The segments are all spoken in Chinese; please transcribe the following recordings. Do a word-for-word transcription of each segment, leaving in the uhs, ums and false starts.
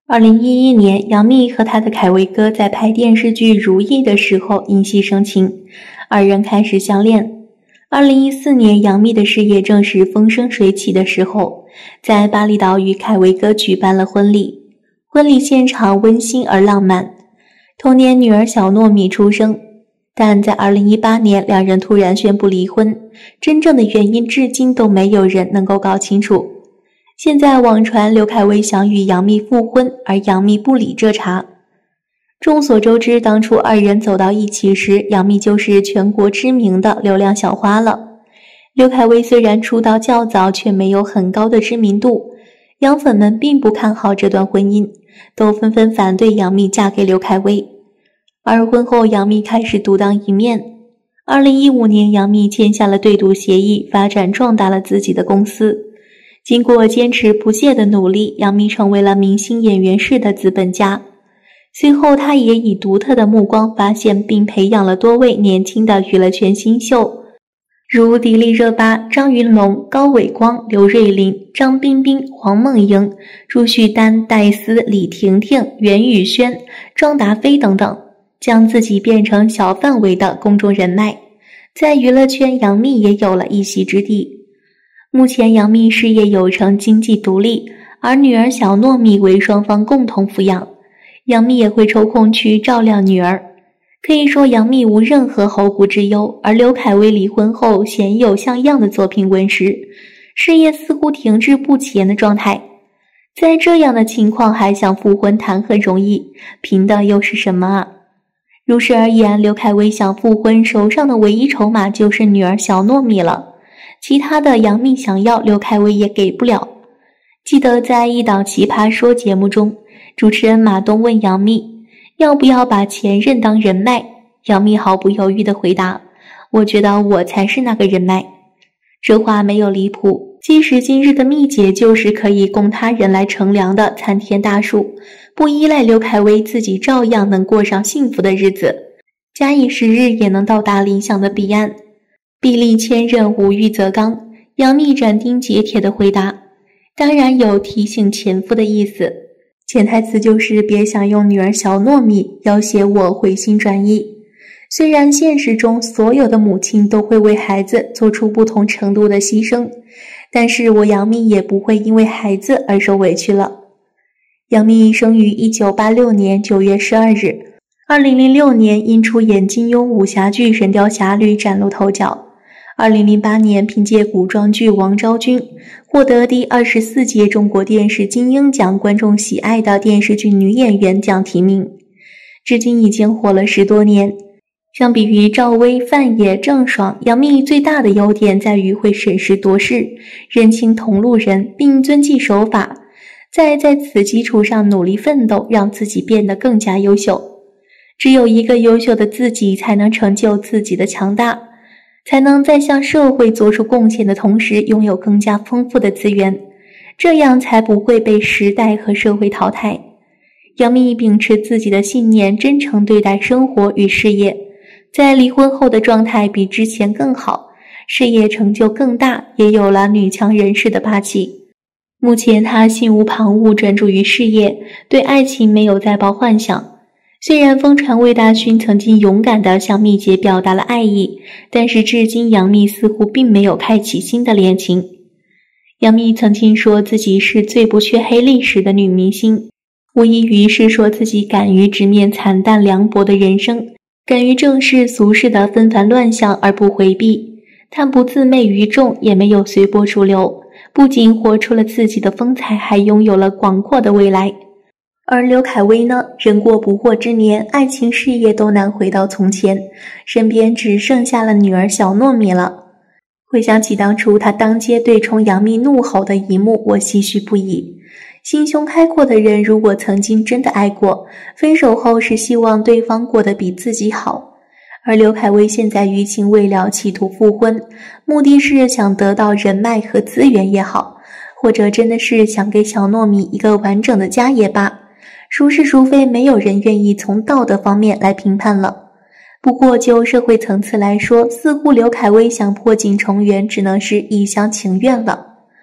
二零一一年，杨幂和她的凯威哥在拍电视剧《如懿》的时候因戏生情，二人开始相恋。二零一四年，杨幂的事业正是风生水起的时候，在巴厘岛与凯威哥举办了婚礼。婚礼现场温馨而浪漫，同年女儿小糯米出生，但在二零一八年，两人突然宣布离婚，真正的原因至今都没有人能够搞清楚。现在网传刘恺威想与杨幂复婚，而杨幂不理这茬。众所周知，当初二人走到一起时，杨幂就是全国知名的流量小花了。刘恺威虽然出道较早，却没有很高的知名度，杨粉们并不看好这段婚姻，都纷纷反对杨幂嫁给刘恺威。而婚后，杨幂开始独当一面。二零一五年，杨幂签下了对赌协议，发展壮大了自己的公司。经过坚持不懈的努力，杨幂成为了明星演员式的资本家。随后，她也以独特的目光发现并培养了多位年轻的娱乐圈新秀，如迪丽热巴、张云龙、高伟光、刘瑞麟、张彬彬、黄梦莹、朱旭丹、戴思、李婷婷、袁宇轩、庄达菲等等，将自己变成小范围的公众人脉。在娱乐圈，杨幂也有了一席之地。目前杨幂事业有成，经济独立，而女儿小糯米为双方共同抚养，杨幂也会抽空去照料女儿。可以说杨幂无任何后顾之忧，而刘恺威离婚后鲜有像样的作品问世，事业似乎停滞不前的状态。在这样的情况还想复婚谈何容易，凭的又是什么啊？如是而言，刘恺威想复婚，手上的唯一筹码就是女儿小糯米了。其他的杨幂想要，刘恺威也给不了。记得在一档奇葩说节目中，主持人马东问杨幂要不要把前任当人脉，杨幂毫不犹豫地回答：我觉得我才是那个人脉。这话没有离谱，今时今日的幂姐就是可以供他人来乘凉的参天大树，不依赖刘恺威，自己照样能过上幸福的日子，假以时日也能到达理想的彼岸。臂力千仞，无欲则刚，杨幂斩钉截铁地回答，当然有提醒前夫的意思，潜台词就是别想用女儿小糯米要挟我回心转意。虽然现实中所有的母亲都会为孩子做出不同程度的牺牲，但是我杨幂也不会因为孩子而受委屈了。杨幂生于一九八六年九月十二日，二零零六年因出演金庸武侠剧《神雕侠侣》崭露头角。二零零八年凭借古装剧《王昭君》获得第二十四届中国电视金鹰奖观众喜爱的电视剧女演员奖提名，至今已经火了十多年。相比于赵薇、范野、郑爽，杨幂最大的优点在于会审时度势，认清同路人，并遵纪守法，再在此基础上努力奋斗，让自己变得更加优秀。只有一个优秀的自己，才能成就自己的强大，才能在向社会做出贡献的同时，拥有更加丰富的资源，这样才不会被时代和社会淘汰。杨幂秉持自己的信念，真诚对待生活与事业，在离婚后的状态比之前更好，事业成就更大，也有了女强人士的霸气。目前她心无旁骛，专注于事业，对爱情没有再抱幻想。虽然疯传魏大勋曾经勇敢地向幂姐表达了爱意，但是至今杨幂似乎并没有开启新的恋情。杨幂曾经说自己是最不缺黑历史的女明星，无异于是说自己敢于直面惨淡凉薄的人生，敢于正视俗世的纷繁乱象而不回避。她不自媚于众，也没有随波逐流，不仅活出了自己的风采，还拥有了广阔的未来。而刘恺威呢，人过不惑之年，爱情事业都难回到从前，身边只剩下了女儿小糯米了。回想起当初他当街对冲杨幂怒吼的一幕，我唏嘘不已。心胸开阔的人，如果曾经真的爱过，分手后是希望对方过得比自己好。而刘恺威现在余情未了，企图复婚，目的是想得到人脉和资源也好，或者真的是想给小糯米一个完整的家也罢，孰是孰非，没有人愿意从道德方面来评判了。不过就社会层次来说，似乎刘恺威想破镜重圆，只能是一厢情愿了。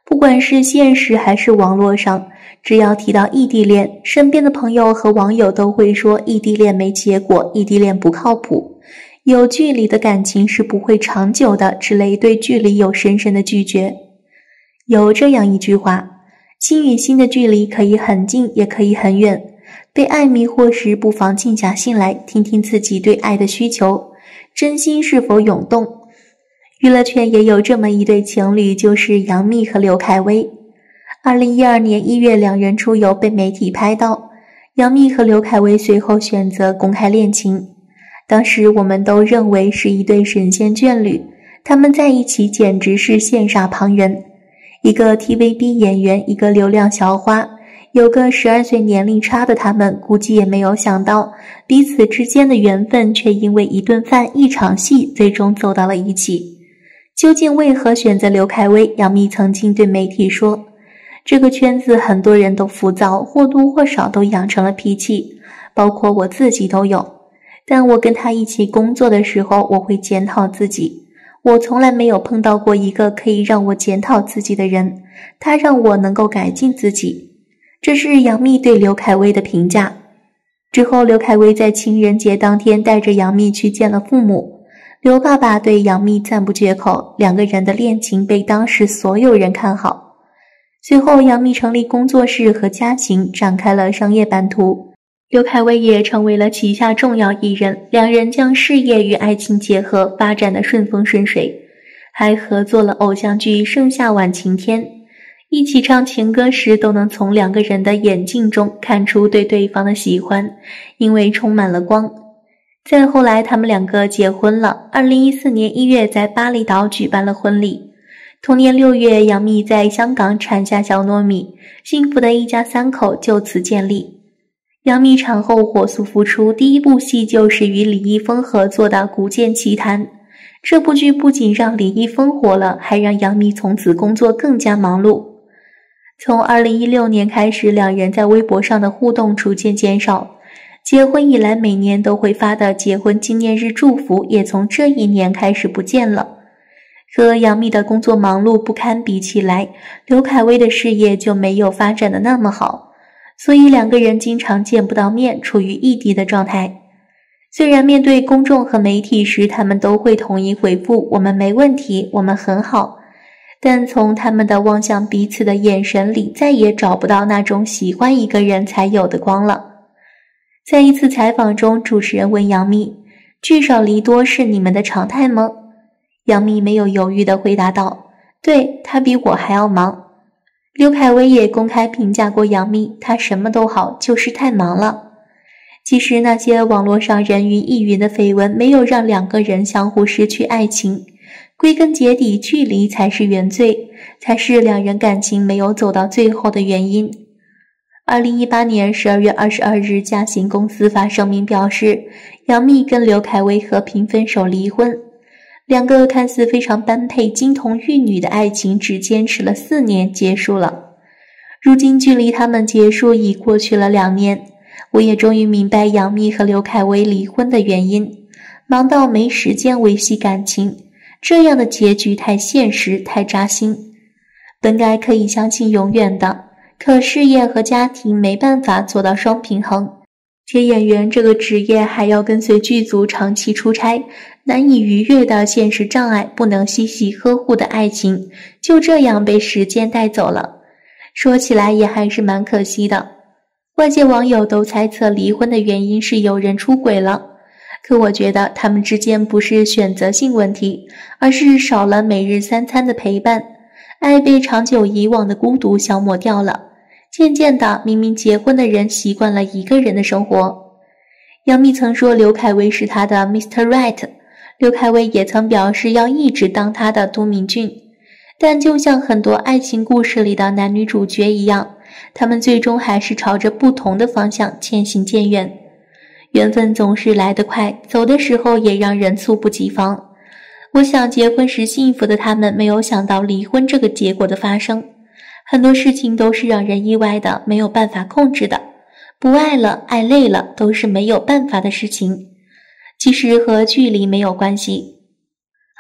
不管是现实还是网络上，只要提到异地恋，身边的朋友和网友都会说异地恋没结果，异地恋不靠谱，有距离的感情是不会长久的之类对距离有深深的拒绝。有这样一句话，心与心的距离可以很近也可以很远，被爱迷惑时不妨静下心来听听自己对爱的需求，真心是否涌动。娱乐圈也有这么一对情侣，就是杨幂和刘恺威。二零一二年一月，两人出游被媒体拍到，杨幂和刘恺威随后选择公开恋情。当时我们都认为是一对神仙眷侣，他们在一起简直是羡煞旁人。一个 T V B 演员，一个流量小花，有个十二岁年龄差的他们，估计也没有想到彼此之间的缘分却因为一顿饭一场戏最终走到了一起。究竟为何选择刘恺威？杨幂曾经对媒体说，这个圈子很多人都浮躁，或多或少都养成了脾气，包括我自己都有。但我跟他一起工作的时候，我会检讨自己，我从来没有碰到过一个可以让我检讨自己的人，他让我能够改进自己。这是杨幂对刘恺威的评价。之后刘恺威在情人节当天带着杨幂去见了父母，刘爸爸对杨幂赞不绝口，两个人的恋情被当时所有人看好。随后杨幂成立工作室和家禽，展开了商业版图，刘恺威也成为了旗下重要艺人，两人将事业与爱情结合，发展的顺风顺水，还合作了偶像剧《盛夏晚晴天》，一起唱情歌时都能从两个人的眼睛中看出对对方的喜欢，因为充满了光。再后来他们两个结婚了，二零一四年一月在巴厘岛举办了婚礼。同年六月，杨幂在香港产下小糯米，幸福的一家三口就此建立。杨幂产后火速复出，第一部戏就是与李易峰合作的《古剑奇谭》。这部剧不仅让李易峰火了，还让杨幂从此工作更加忙碌。从二零一六年开始，两人在微博上的互动逐渐减少，结婚以来每年都会发的结婚纪念日祝福也从这一年开始不见了。和杨幂的工作忙碌不堪比起来，刘恺威的事业就没有发展的那么好，所以两个人经常见不到面，处于异地的状态。虽然面对公众和媒体时，他们都会统一回复我们没问题，我们很好，但从他们的望向彼此的眼神里，再也找不到那种喜欢一个人才有的光了。在一次采访中，主持人问杨幂，聚少离多是你们的常态吗？杨幂没有犹豫地回答道，对，他比我还要忙。刘恺威也公开评价过杨幂，她什么都好，就是太忙了。其实那些网络上人云亦云的绯闻没有让两个人相互失去爱情，归根结底距离才是原罪，才是两人感情没有走到最后的原因。二零一八年十二月二十二日，嘉行公司发声明表示，杨幂跟刘恺威和平分手离婚。两个看似非常般配金童玉女的爱情只坚持了四年结束了。如今距离他们结束已过去了两年，我也终于明白杨幂和刘恺威离婚的原因，忙到没时间维系感情，这样的结局太现实，太扎心。本该可以相信永远的，可事业和家庭没办法做到双平衡，且演员这个职业还要跟随剧组长期出差，难以逾越的现实障碍，不能细细呵护的爱情，就这样被时间带走了。说起来也还是蛮可惜的。外界网友都猜测离婚的原因是有人出轨了，可我觉得他们之间不是选择性问题，而是少了每日三餐的陪伴，爱被长久以往的孤独消磨掉了。渐渐的，明明结婚的人习惯了一个人的生活。杨幂曾说刘恺威是她的 Mister Right， 刘恺威也曾表示要一直当他的都敏俊。但就像很多爱情故事里的男女主角一样，他们最终还是朝着不同的方向渐行渐远。缘分总是来得快，走的时候也让人猝不及防。我想结婚时幸福的他们没有想到离婚这个结果的发生。很多事情都是让人意外的，没有办法控制的。不爱了，爱累了，都是没有办法的事情。其实和距离没有关系。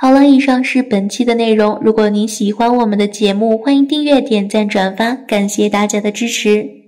好了，以上是本期的内容。如果您喜欢我们的节目，欢迎订阅、点赞、转发，感谢大家的支持。